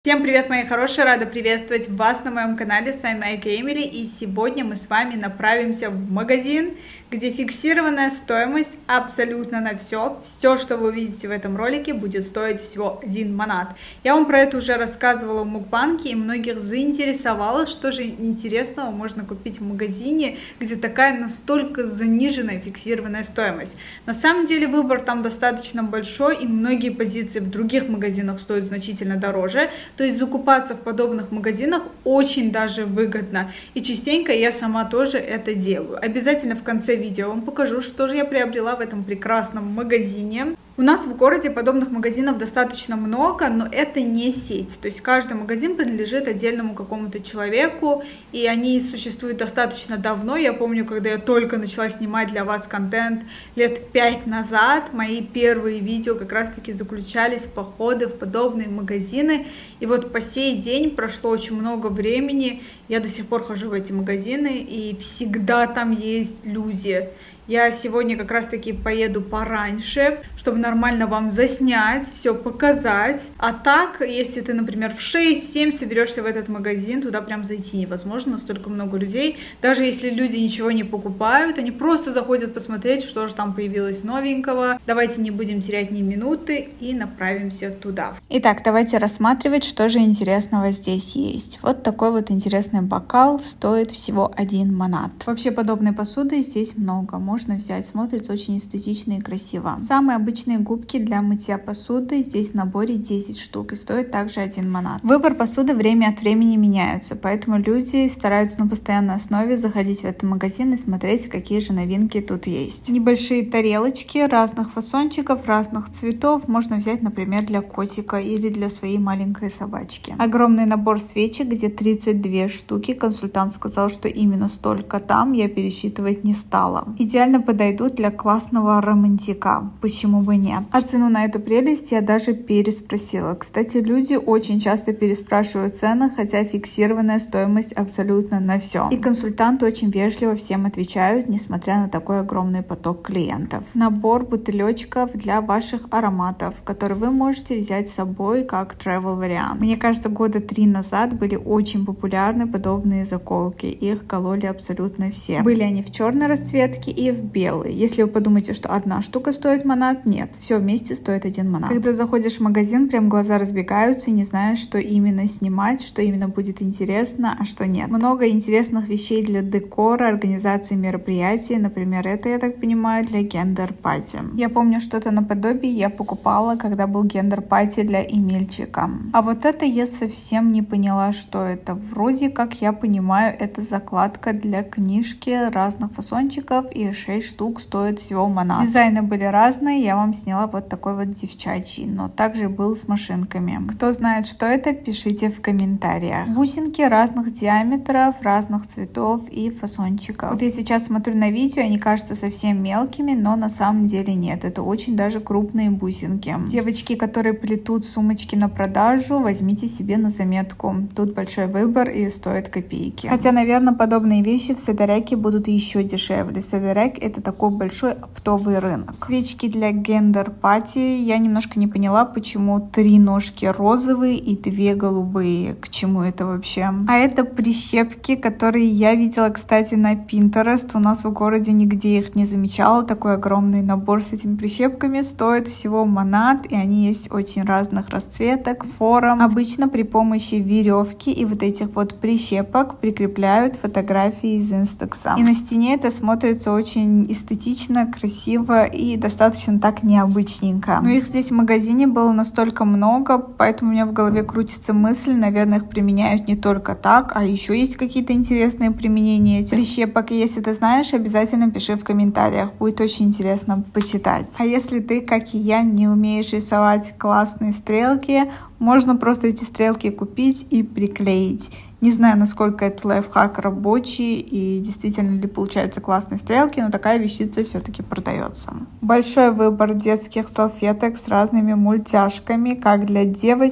Всем привет, мои хорошие! Рада приветствовать вас на моем канале. С вами Майка Эмили, и сегодня мы с вами направимся в магазин, где фиксированная стоимость абсолютно на все. Все, что вы увидите в этом ролике, будет стоить всего 1 манат. Я вам про это уже рассказывала в мукбанге, и многих заинтересовало, что же интересного можно купить в магазине, где такая настолько заниженная фиксированная стоимость. На самом деле выбор там достаточно большой, и многие позиции в других магазинах стоят значительно дороже. То есть закупаться в подобных магазинах очень даже выгодно. И частенько я сама тоже это делаю. Обязательно в конце видео вам покажу, что же я приобрела в этом прекрасном магазине. У нас в городе подобных магазинов достаточно много, но это не сеть. То есть каждый магазин принадлежит отдельному какому-то человеку, и они существуют достаточно давно. Я помню, когда я только начала снимать для вас контент лет 5 назад, мои первые видео как раз-таки заключались в походы в подобные магазины. И вот по сей день прошло очень много времени, я до сих пор хожу в эти магазины, и всегда там есть люди. Я сегодня как раз таки поеду пораньше, чтобы нормально вам заснять, все показать. А так, если ты, например, в 6-7 соберешься в этот магазин, туда прям зайти невозможно, столько много людей. Даже если люди ничего не покупают, они просто заходят посмотреть, что же там появилось новенького. Давайте не будем терять ни минуты и направимся туда. Итак, давайте рассматривать, что же интересного здесь есть. Вот такой вот интересный бокал стоит всего 1 манат. Вообще подобной посуды здесь много. Можно взять, смотрится очень эстетично и красиво. Самые обычные губки для мытья посуды здесь в наборе 10 штук и стоит также 1 манат. Выбор посуды время от времени меняются, поэтому люди стараются на постоянной основе заходить в этот магазин и смотреть, какие же новинки тут есть. Небольшие тарелочки разных фасончиков, разных цветов можно взять, например, для котика или для своей маленькой собачки. Огромный набор свечек, где 32 штуки. Консультант сказал, что именно столько там, я пересчитывать не стала. Идеально подойдут для классного романтика, почему бы нет. А цену на эту прелесть я даже переспросила. Кстати, люди очень часто переспрашивают цены, хотя фиксированная стоимость абсолютно на все. И консультанты очень вежливо всем отвечают, несмотря на такой огромный поток клиентов. Набор бутылечков для ваших ароматов, которые вы можете взять с собой как travel вариант. Мне кажется, года 3 назад были очень популярны подобные заколки. Их кололи абсолютно все. Были они в черной расцветке и в белый. Если вы подумаете, что одна штука стоит манат, нет, все вместе стоит 1 манат. Когда заходишь в магазин, прям глаза разбегаются и не знаешь, что именно снимать, что именно будет интересно, а что нет. Много интересных вещей для декора, организации мероприятий, например, это, я так понимаю, для гендер-пати. Я помню, что-то наподобие я покупала, когда был гендер-пати для Эмильчика. А вот это я совсем не поняла, что это. Вроде как я понимаю, это закладка для книжки разных фасончиков, и 6 штук стоит всего манат. Дизайны были разные, я вам сняла вот такой вот девчачий, но также был с машинками. Кто знает, что это, пишите в комментариях. Бусинки разных диаметров, разных цветов и фасончиков. Вот я сейчас смотрю на видео, они кажутся совсем мелкими, но на самом деле нет, это очень даже крупные бусинки. Девочки, которые плетут сумочки на продажу, возьмите себе на заметку. Тут большой выбор и стоит копейки. Хотя, наверное, подобные вещи в Садаряке будут еще дешевле. Садаряк — это такой большой оптовый рынок. Свечки для гендер-пати. Я немножко не поняла, почему 3 ножки розовые и 2 голубые. К чему это вообще? А это прищепки, которые я видела, кстати, на Pinterest. У нас в городе нигде их не замечала. Такой огромный набор с этими прищепками стоит всего манат, и они есть очень разных расцветок, форм. Обычно при помощи веревки и вот этих вот прищепок прикрепляют фотографии из Инстакса. И на стене это смотрится очень эстетично, красиво и достаточно так необычненько. Но их здесь в магазине было настолько много, поэтому у меня в голове крутится мысль, наверное, их применяют не только так, а еще есть какие-то интересные применения этих прищепок. И если ты знаешь, обязательно пиши в комментариях, будет очень интересно почитать. А если ты, как и я, не умеешь рисовать классные стрелки, можно просто эти стрелки купить и приклеить. Не знаю, насколько этот лайфхак рабочий и действительно ли получаются классные стрелки, но такая вещица все-таки продается. Большой выбор детских салфеток с разными мультяшками, как для девочек,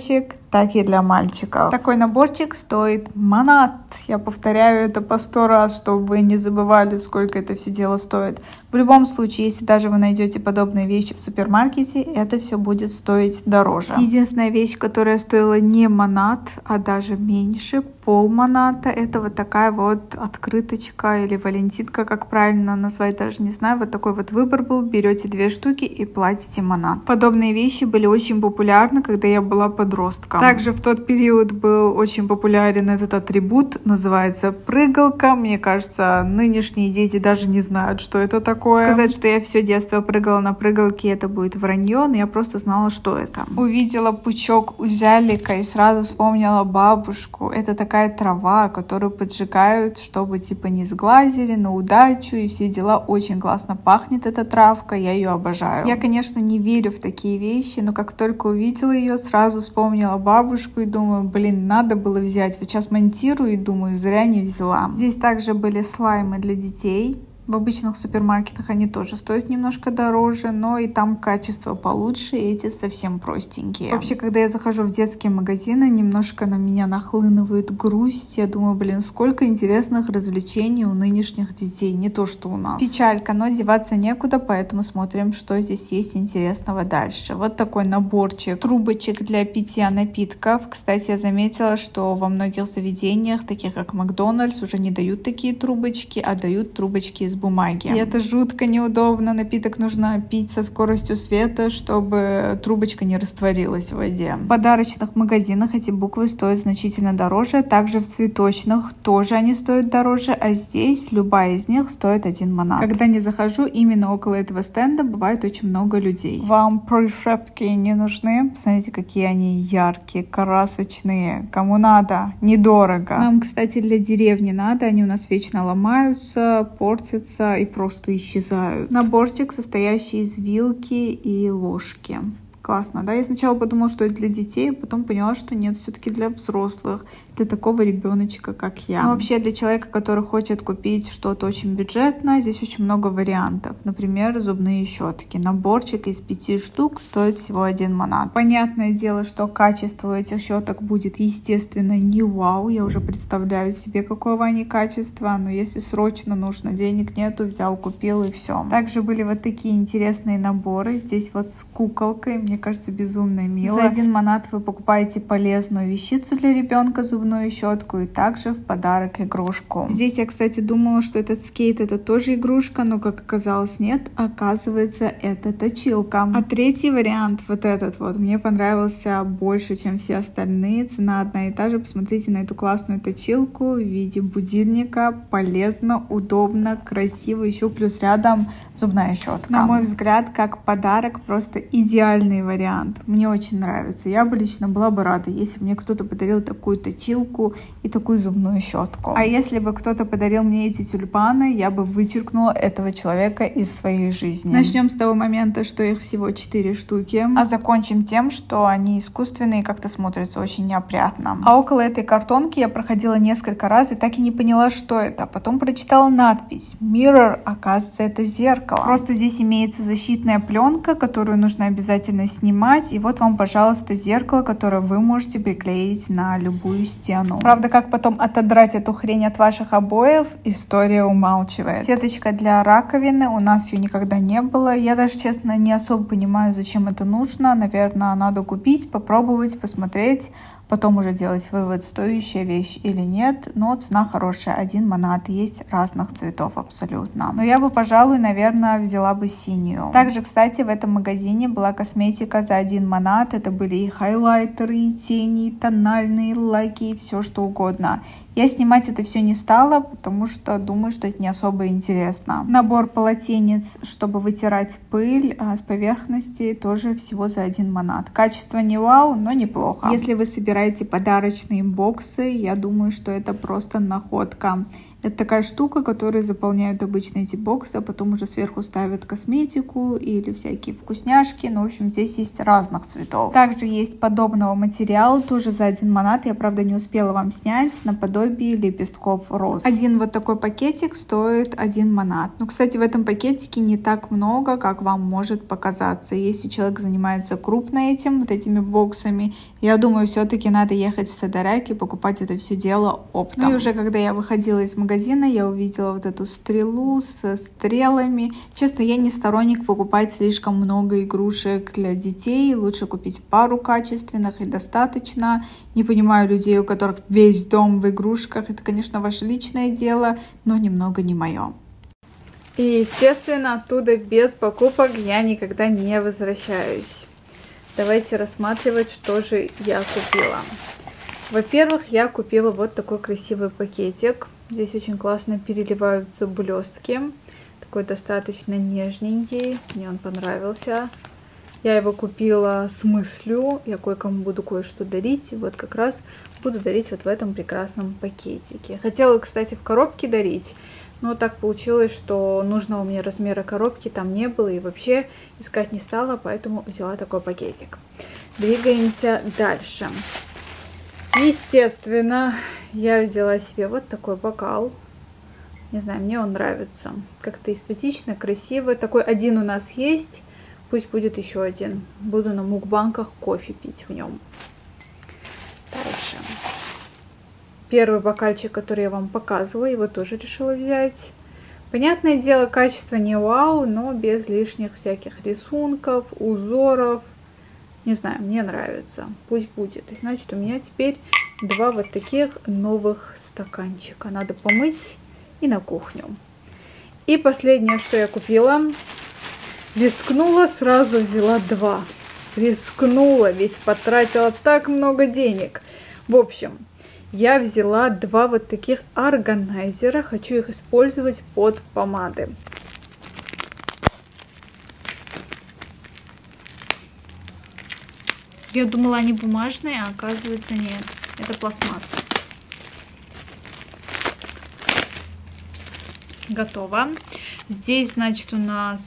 так и для мальчиков. Такой наборчик стоит манат. Я повторяю это по 100 раз, чтобы вы не забывали, сколько это все дело стоит. В любом случае, если даже вы найдете подобные вещи в супермаркете, это все будет стоить дороже. Единственная вещь, которая стоила не манат, а даже меньше, полманата, это вот такая вот открыточка или валентинка, как правильно назвать, даже не знаю. Вот такой вот выбор был. Берете 2 штуки и платите манат. Подобные вещи были очень популярны, когда я была подростком. Также в тот период был очень популярен этот атрибут, называется прыгалка. Мне кажется, нынешние дети даже не знают, что это такое. Сказать, что я все детство прыгала на прыгалке, это будет вранье, но я просто знала, что это. Увидела пучок узялика и сразу вспомнила бабушку. Это такая трава, которую поджигают, чтобы типа не сглазили, на удачу и все дела. Очень классно пахнет эта травка, я ее обожаю. Я, конечно, не верю в такие вещи, но как только увидела ее, сразу вспомнила бабушку и думаю, блин, надо было взять. Вот сейчас монтирую и думаю, зря не взяла. Здесь также были слаймы для детей. В обычных супермаркетах они тоже стоят немножко дороже, но и там качество получше, и эти совсем простенькие. Вообще, когда я захожу в детские магазины, немножко на меня нахлынывает грусть. Я думаю, блин, сколько интересных развлечений у нынешних детей, не то что у нас. Печалька, но деваться некуда, поэтому смотрим, что здесь есть интересного дальше. Вот такой наборчик трубочек для питья напитков. Кстати, я заметила, что во многих заведениях, таких как Макдональдс, уже не дают такие трубочки, а дают трубочки из бумаги. И это жутко неудобно. Напиток нужно пить со скоростью света, чтобы трубочка не растворилась в воде. В подарочных магазинах эти буквы стоят значительно дороже. Также в цветочных тоже они стоят дороже. А здесь любая из них стоит 1 манат. Когда не захожу, именно около этого стенда бывает очень много людей. Вам прищепки не нужны? Посмотрите, какие они яркие, красочные. Кому надо? Недорого. Нам, кстати, для деревни надо. Они у нас вечно ломаются, портятся и просто исчезают. Наборчик, состоящий из вилки и ложки. Классно, да? Я сначала подумала, что это для детей, потом поняла, что нет, все-таки для взрослых, для такого ребеночка, как я. Но вообще для человека, который хочет купить что-то очень бюджетное, здесь очень много вариантов. Например, зубные щетки. Наборчик из 5 штук стоит всего 1 манат. Понятное дело, что качество этих щеток будет, естественно, не вау. Я уже представляю себе, какого они качества, но если срочно нужно, денег нету, взял, купил и все. Также были вот такие интересные наборы. Здесь вот с куколкой. Мне кажется, безумно мило. За 1 манат вы покупаете полезную вещицу для ребенка, зубную щетку, и также в подарок игрушку. Здесь я, кстати, думала, что этот скейт это тоже игрушка, но как оказалось нет, оказывается это точилка. А третий вариант, вот этот вот, мне понравился больше, чем все остальные. Цена одна и та же. Посмотрите на эту классную точилку в виде будильника. Полезно, удобно, красиво. Еще плюс рядом зубная щетка. На мой взгляд, как подарок, просто идеальный вариант. Мне очень нравится. Я бы лично была бы рада, если бы мне кто-то подарил такую точилку и такую зубную щетку. А если бы кто-то подарил мне эти тюльпаны, я бы вычеркнула этого человека из своей жизни. Начнем с того момента, что их всего 4 штуки, а закончим тем, что они искусственные и как-то смотрятся очень неопрятно. А около этой картонки я проходила несколько раз и так и не поняла, что это. Потом прочитала надпись Mirror, оказывается, это зеркало. Просто здесь имеется защитная пленка, которую нужно обязательно снимать. И вот вам, пожалуйста, зеркало, которое вы можете приклеить на любую стену. Правда, как потом отодрать эту хрень от ваших обоев, история умалчивает. Сеточка для раковины, у нас ее никогда не было. Я даже, честно, не особо понимаю, зачем это нужно. Наверное, надо купить, попробовать, посмотреть. Потом уже делать вывод, стоящая вещь или нет. Но цена хорошая, 1 манат. Есть разных цветов абсолютно. Но я бы, пожалуй, наверное, взяла бы синюю. Также, кстати, в этом магазине была косметика за 1 манат. Это были и хайлайтеры, и тени, и тональные лаки, и все что угодно. Я снимать это все не стала, потому что думаю, что это не особо интересно. Набор полотенец, чтобы вытирать пыль с поверхности, тоже всего за 1 манат. Качество не вау, но неплохо. Если вы собираете подарочные боксы, я думаю, что это просто находка. Это такая штука, которую заполняют обычно эти боксы, а потом уже сверху ставят косметику или всякие вкусняшки. Ну, в общем, здесь есть разных цветов. Также есть подобного материала, тоже за 1 манат. Я, правда, не успела вам снять, наподобие лепестков роз. Один вот такой пакетик стоит 1 манат. Ну, кстати, в этом пакетике не так много, как вам может показаться. Если человек занимается крупно вот этими боксами, я думаю, все-таки надо ехать в Садаряк и покупать это все дело оптом. Ну и уже когда я выходила из магазина, я увидела вот эту стрелу со стрелами. Честно, я не сторонник покупать слишком много игрушек для детей. Лучше купить пару качественных и достаточно. Не понимаю людей, у которых весь дом в игрушках. Это, конечно, ваше личное дело, но немного не мое. И, естественно, оттуда без покупок я никогда не возвращаюсь. Давайте рассматривать, что же я купила. Во-первых, я купила вот такой красивый пакетик. Здесь очень классно переливаются блестки. Такой достаточно нежненький. Мне он понравился. Я его купила с мыслью. Я кое-кому буду кое-что дарить. И вот как раз буду дарить вот в этом прекрасном пакетике. Хотела, кстати, в коробке дарить. Но так получилось, что нужного мне размера коробки там не было. И вообще искать не стала. Поэтому взяла такой пакетик. Двигаемся дальше. Естественно, я взяла себе вот такой бокал. Не знаю, мне он нравится. Как-то эстетично, красиво. Такой один у нас есть. Пусть будет еще один. Буду на мукбанках кофе пить в нем. Дальше. Первый бокальчик, который я вам показывала, его тоже решила взять. Понятное дело, качество не вау, но без лишних всяких рисунков, узоров. Не знаю, мне нравится. Пусть будет. И значит, у меня теперь 2 вот таких новых стаканчика. Надо помыть и на кухню. И последнее, что я купила. Рискнула, сразу взяла 2. Рискнула, ведь потратила так много денег. В общем, я взяла 2 вот таких органайзера. Хочу их использовать под помады. Я думала, они бумажные, а оказывается нет. Это пластмасса. Готово. Здесь, значит, у нас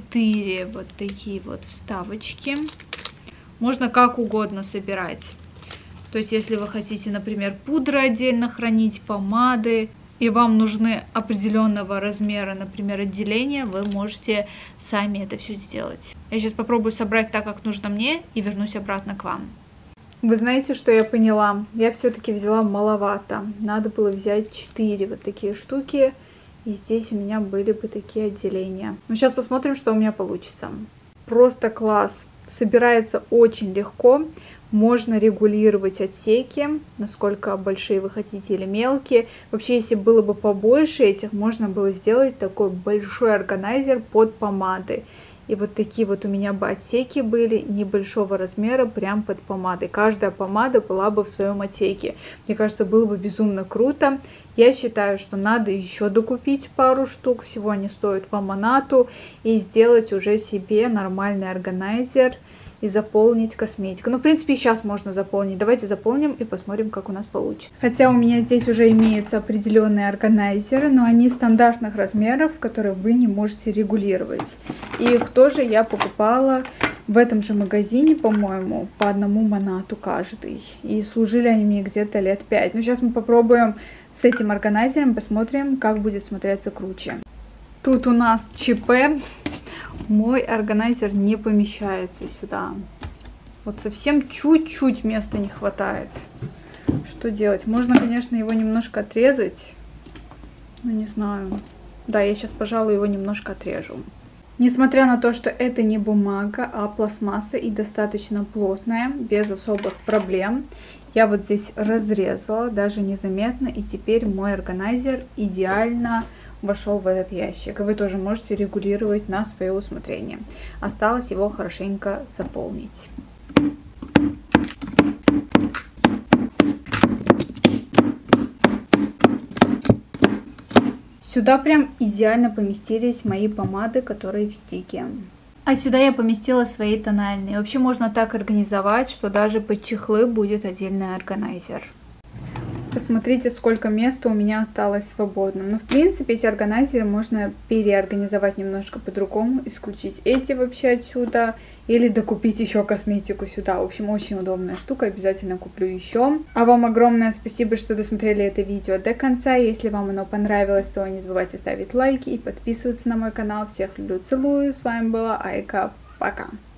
4 вот такие вот вставочки. Можно как угодно собирать. То есть, если вы хотите, например, пудры отдельно хранить, помады, и вам нужны определенного размера, например, отделения, вы можете сами это все сделать. Я сейчас попробую собрать так, как нужно мне, и вернусь обратно к вам. Вы знаете, что я поняла? Я все-таки взяла маловато. Надо было взять 4 вот такие штуки, и здесь у меня были бы такие отделения. Ну, сейчас посмотрим, что у меня получится. Просто класс. Собирается очень легко. Можно регулировать отсеки, насколько большие вы хотите или мелкие. Вообще, если было бы побольше этих, можно было сделать такой большой органайзер под помады. И вот такие вот у меня бы отсеки были небольшого размера, прям под помадой. Каждая помада была бы в своем отсеке. Мне кажется, было бы безумно круто. Я считаю, что надо еще докупить пару штук, всего они стоят по манату, и сделать уже себе нормальный органайзер и заполнить косметику. Ну, в принципе, сейчас можно заполнить. Давайте заполним и посмотрим, как у нас получится. Хотя у меня здесь уже имеются определенные органайзеры, но они стандартных размеров, которые вы не можете регулировать. И их тоже я покупала в этом же магазине, по-моему, по 1 манату каждый. И служили они мне где-то лет 5. Но сейчас мы попробуем с этим органайзером, посмотрим, как будет смотреться круче. Тут у нас ЧП. Мой органайзер не помещается сюда. Вот совсем чуть-чуть места не хватает. Что делать? Можно, конечно, его немножко отрезать. Но не знаю. Да, я сейчас, пожалуй, его немножко отрежу. Несмотря на то, что это не бумага, а пластмасса и достаточно плотная, без особых проблем, я вот здесь разрезала, даже незаметно, и теперь мой органайзер идеально вошел в этот ящик. И вы тоже можете регулировать на свое усмотрение. Осталось его хорошенько заполнить. Сюда прям идеально поместились мои помады, которые в стике. А сюда я поместила свои тональные. Вообще можно так организовать, что даже под чехлы будет отдельный органайзер. Посмотрите, сколько места у меня осталось свободным. Но в принципе эти органайзеры можно переорганизовать немножко по-другому, исключить эти вообще отсюда или докупить еще косметику сюда. В общем, очень удобная штука, обязательно куплю еще. А вам огромное спасибо, что досмотрели это видео до конца. Если вам оно понравилось, то не забывайте ставить лайки и подписываться на мой канал. Всех люблю, целую. С вами была Айка. Пока.